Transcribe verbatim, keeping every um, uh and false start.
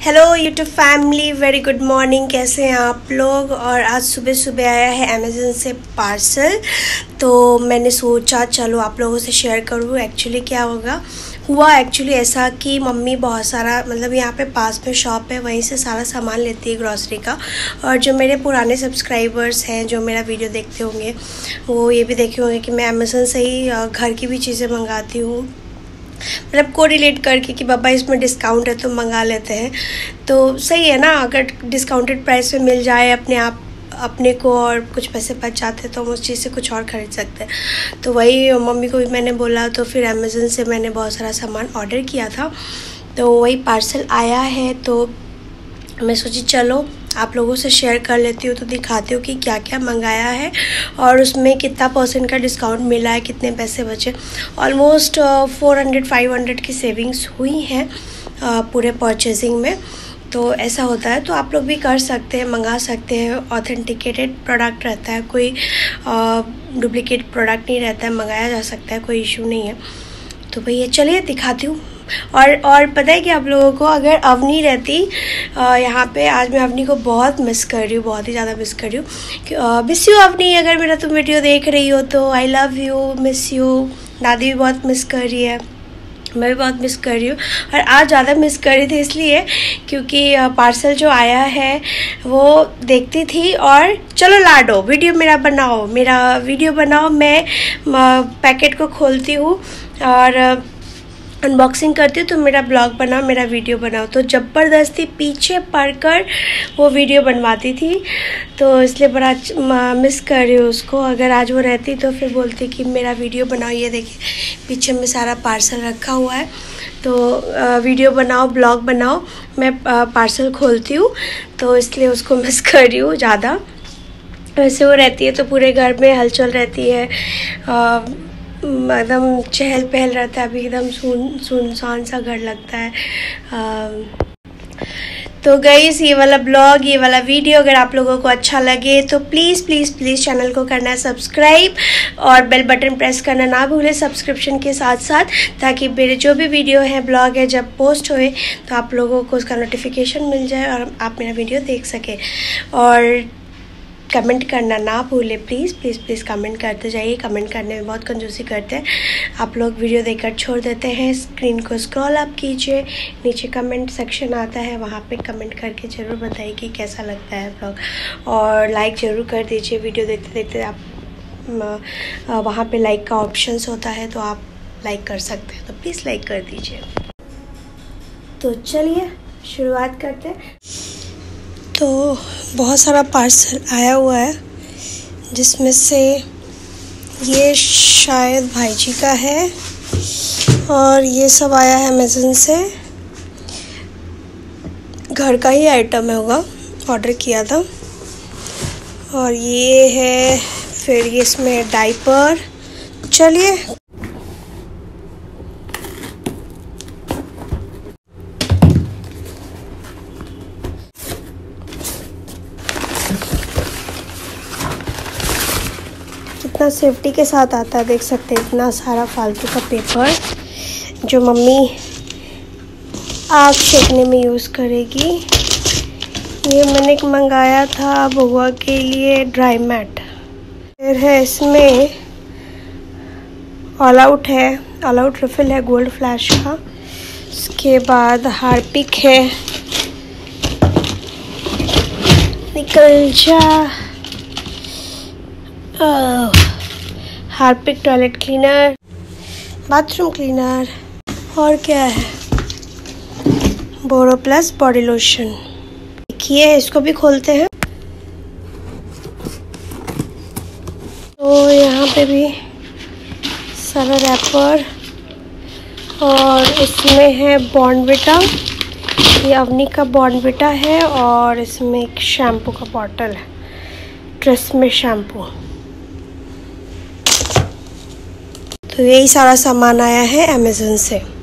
Hello YouTube family, very good morning. कैसे हैं आप लोग। और आज सुबह सुबह आया है अमेज़न से पार्सल, तो मैंने सोचा चलो आप लोगों से शेयर करूँ। एक्चुअली क्या होगा हुआ एक्चुअली ऐसा कि मम्मी बहुत सारा मतलब यहाँ पे पास में शॉप है, वहीं से सारा सामान लेती है ग्रॉसरी का। और जो मेरे पुराने सब्सक्राइबर्स हैं जो मेरा वीडियो देखते होंगे वो ये भी देखे होंगे कि मैं अमेज़न से ही घर की भी चीज़ें मंगाती हूँ, मतलब को रिलेट करके कि पापा इसमें डिस्काउंट है तो मंगा लेते हैं। तो सही है ना, अगर डिस्काउंटेड प्राइस में मिल जाए अपने आप अपने को और कुछ पैसे बच जाते हैं तो हम उस चीज़ से कुछ और ख़रीद सकते हैं। तो वही मम्मी को भी मैंने बोला, तो फिर अमेज़न से मैंने बहुत सारा सामान ऑर्डर किया था, तो वही पार्सल आया है। तो मैं सोची चलो आप लोगों से शेयर कर लेती हूँ, तो दिखाती हूँ कि क्या क्या मंगाया है और उसमें कितना परसेंट का डिस्काउंट मिला है, कितने पैसे बचे। Almost four hundred five hundred की सेविंग्स हुई हैं पूरे परचेजिंग में। तो ऐसा होता है, तो आप लोग भी कर सकते हैं, मंगा सकते हैं। ऑथेंटिकेटेड प्रोडक्ट रहता है, कोई डुप्लीकेट प्रोडक्ट नहीं रहता है, मंगाया जा सकता है, कोई इशू नहीं है। तो भैया चलिए दिखाती हूँ। और और पता है कि आप लोगों को अगर अवनी रहती यहाँ पे, आज मैं अवनी को बहुत मिस कर रही हूँ, बहुत ही ज़्यादा मिस कर रही हूँ। मिस यू अवनी, अगर मेरा तुम वीडियो देख रही हो तो I love you, miss you. दादी भी बहुत मिस कर रही है, मैं भी बहुत मिस कर रही हूँ। और आज ज़्यादा मिस कर रही थी इसलिए क्योंकि पार्सल जो आया है वो देखती थी और चलो लाडो वीडियो मेरा बनाओ, मेरा वीडियो बनाओ। मैं पैकेट को खोलती हूँ और अनबॉक्सिंग करती हूँ, तो मेरा ब्लॉग बनाओ, मेरा वीडियो बनाओ। तो ज़बरदस्ती पीछे पड़कर वो वीडियो बनवाती थी, तो इसलिए बड़ा मिस कर रही हूँ उसको। अगर आज वो रहती तो फिर बोलती कि मेरा वीडियो बनाओ। ये देखिए पीछे में सारा पार्सल रखा हुआ है, तो वीडियो बनाओ, ब्लॉग बनाओ। मैं पार्सल खोलती हूँ, तो इसलिए उसको मिस कर रही हूँ ज़्यादा। वैसे वो रहती है तो पूरे घर में हलचल रहती है, एकदम चहल पहल रहता है। अभी एकदम सुन सुनसान सा घर लगता है। आ, तो गाइस ये वाला ब्लॉग, ये वाला वीडियो अगर आप लोगों को अच्छा लगे तो प्लीज़ प्लीज़ प्लीज़ चैनल को करना है सब्सक्राइब और बेल बटन प्रेस करना ना भूलें सब्सक्रिप्शन के साथ साथ, ताकि मेरे जो भी वीडियो है, ब्लॉग है, जब पोस्ट होए तो आप लोगों को उसका नोटिफिकेशन मिल जाए और आप मेरा वीडियो देख सकें। और कमेंट करना ना भूलें, प्लीज़ प्लीज़ प्लीज़ कमेंट करते जाइए। कमेंट करने में बहुत कंजूसी करते हैं आप लोग, वीडियो देखकर छोड़ देते हैं। स्क्रीन को स्क्रॉल अप कीजिए, नीचे कमेंट सेक्शन आता है, वहाँ पे कमेंट करके ज़रूर बताइए कि कैसा लगता है ब्लॉग। और लाइक ज़रूर कर दीजिए, वीडियो देखते देखते आप वहाँ पे लाइक का ऑप्शंस होता है, तो आप लाइक कर सकते हैं, तो प्लीज़ लाइक कर दीजिए। तो चलिए शुरुआत करते हैं। तो बहुत सारा पार्सल आया हुआ है, जिसमें से ये शायद भाई जी का है और ये सब आया है अमेज़न से। घर का ही आइटम है, होगा, ऑर्डर किया था। और ये है फिर ये इसमें डाइपर। चलिए कितना सेफ्टी के साथ आता है, देख सकते हैं। इतना सारा फालतू का पेपर जो मम्मी आग सेकने में यूज़ करेगी। ये मैंने मंगाया था बुआ के लिए ड्राई मैट। फिर है इसमें ऑल आउट है, ऑल आउट रिफिल है गोल्ड फ्लैश का। उसके बाद हार्पिक है, निकल जा, Harpic toilet cleaner, bathroom cleaner. और क्या है, बोरो प्लस बॉडी लोशन। देखिए इसको भी खोलते हैं। तो यहाँ पे भी सारा रैपर, और इसमें है बॉर्नविटा, ये अवनी का बॉर्नविटा है। और इसमें एक शैम्पू का बॉटल है, ट्रेसमे शैम्पू। तो यही सारा सामान आया है अमेज़न से।